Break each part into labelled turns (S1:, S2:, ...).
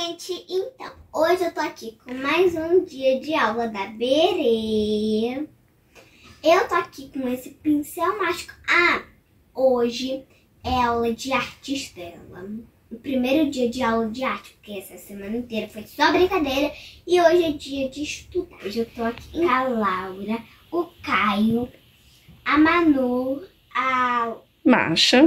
S1: gente! Então, hoje eu tô aqui com mais um dia de aula da Berê. Eu tô aqui com esse pincel mágico. Hoje é aula de artes dela. O primeiro dia de aula de arte, porque essa semana inteira foi só brincadeira. E hoje é dia de estudar. Hoje eu tô aqui com a Laura, o Caio, a Manu, a
S2: Masha,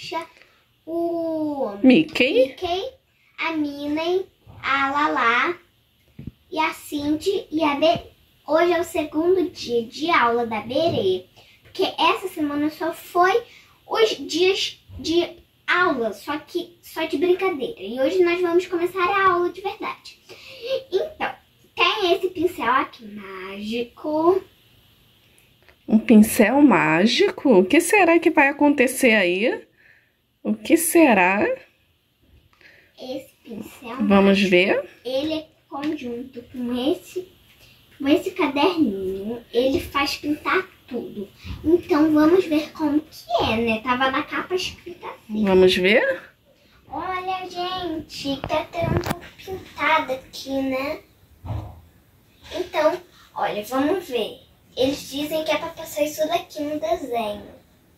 S1: o
S2: Mickey,
S1: a Minnie, a Lala e a Cindy e a Berê. Hoje é o segundo dia de aula da Berê, porque essa semana só foi os dias de aula, só de brincadeira. E hoje nós vamos começar a aula de verdade. Então, tem esse pincel aqui mágico.
S2: um pincel mágico? O que será que vai acontecer aí? O que será?
S1: Esse pincel
S2: Vamos
S1: mágico,
S2: ver.
S1: ele é conjunto com esse caderninho. Ele faz pintar tudo. Então vamos ver como que é, né? Tava na capa escrita assim.
S2: Vamos ver?
S1: Olha, gente, tá tendo um pouco pintado aqui, né? Então, olha, vamos ver. Eles dizem que é pra passar isso daqui no desenho.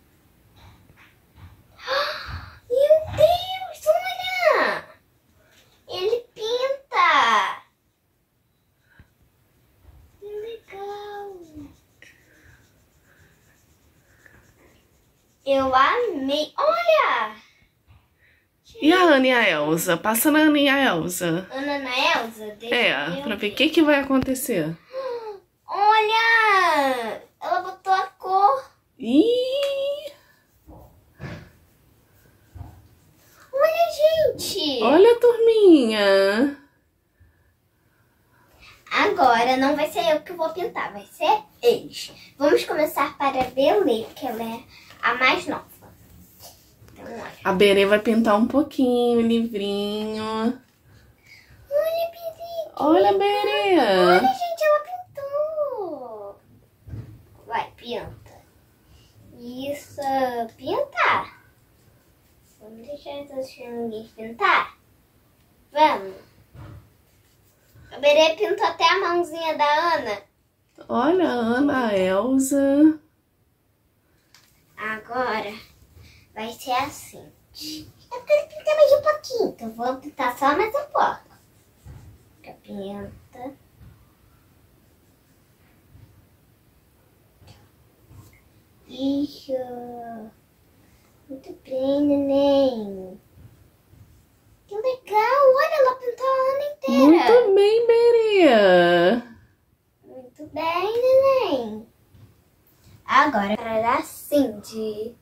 S1: Meu Deus, olha! Ele pinta! Que legal! Eu amei! Olha!
S2: E a Ana e a Elsa? Passa na Ana e a Elsa.
S1: Ana na Elsa?
S2: Pra ver o que vai acontecer.
S1: Olha! Ela botou a cor.
S2: Ih!
S1: Olha, gente!
S2: Olha, turminha!
S1: Agora não vai ser eu que vou pintar, vai ser eles. Vamos começar para a Belê, porque ela é a mais nova. Então, olha.
S2: A Berê vai pintar um pouquinho o livrinho.
S1: Olha, Berê!
S2: Olha, Berê!
S1: Olha, gente, ela pintou! Vai, pinta. Isso, pinta! Vamos deixar essas ninguém pintar? Vamos! A Berê pintou até a mãozinha da Ana.
S2: Olha a Ana, a Elsa.
S1: Agora vai ser assim. Eu quero pintar mais um pouquinho, então vou pintar só mais um pouco. Pinta. Isso. Muito bem, neném. Que legal, olha, ela pintou a Ana inteira.
S2: Muito bem, Berê.
S1: Muito bem, neném. Agora para a Cindy.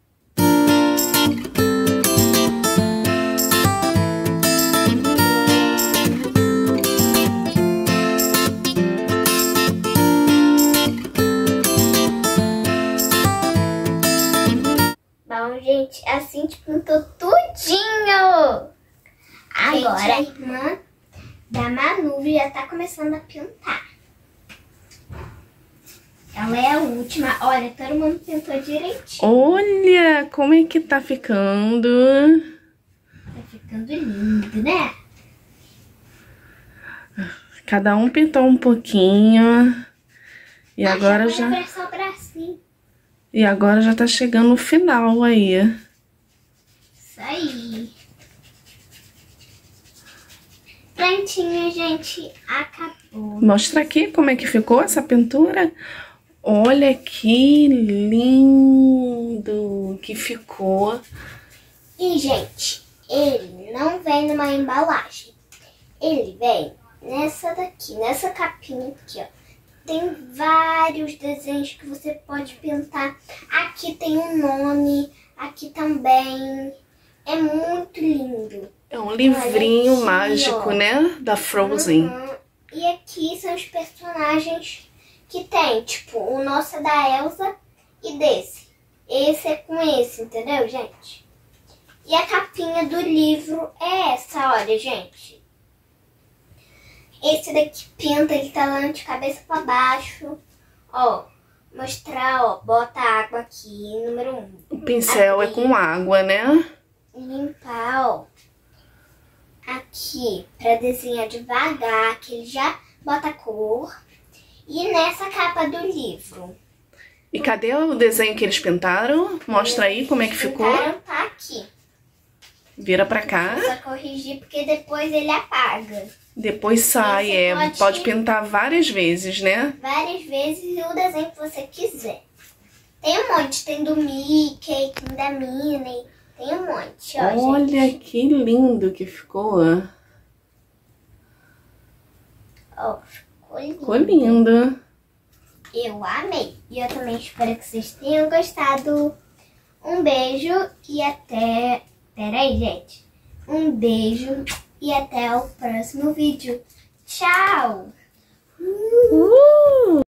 S1: Bom, gente, a Cindy pintou tudinho. Agora a irmã da Manu já tá começando a pintar. Ela é a última. Olha, todo mundo pintou direitinho.
S2: Olha como é que tá ficando.
S1: Tá ficando lindo, né?
S2: Cada um pintou um pouquinho. E agora já...
S1: Vai só o bracinho.
S2: E agora já tá chegando o final aí.
S1: Isso aí. Prontinho, gente. Acabou.
S2: Mostra aqui como é que ficou essa pintura. Olha que lindo que ficou.
S1: E, gente, ele não vem numa embalagem. Ele vem nessa daqui, nessa capinha aqui, ó. Tem vários desenhos que você pode pintar. Aqui tem um nome, aqui também. É muito lindo.
S2: É um livrinho
S1: aqui,
S2: mágico,
S1: ó,
S2: né? Da Frozen.
S1: E aqui são os personagens que tem. Tipo, o nosso é da Elsa e desse. Esse é com esse, entendeu, gente? E a capinha do livro é essa, olha, gente. Esse daqui pinta, ele tá lá de cabeça pra baixo. Ó, mostrar, ó, bota água aqui, número 1.
S2: O pincel é com água, né?
S1: Limpar, ó. aqui pra desenhar devagar, que ele já bota cor. E nessa capa do livro.
S2: E cadê o desenho que eles pintaram? Mostra aí como é que ficou.
S1: Tá aqui.
S2: Vira pra cá.
S1: Vou só corrigir porque depois ele apaga.
S2: Depois sai, pode pintar várias vezes, né?
S1: Várias vezes e o desenho que você quiser. Tem um monte, tem do Mickey, tem da Minnie, tem um monte, ó,
S2: Olha
S1: gente.
S2: que lindo que ficou.
S1: Ó, ficou lindo.
S2: Ficou lindo.
S1: Eu amei. E eu também espero que vocês tenham gostado. Um beijo e até... Peraí, gente. Um beijo e até o próximo vídeo. Tchau!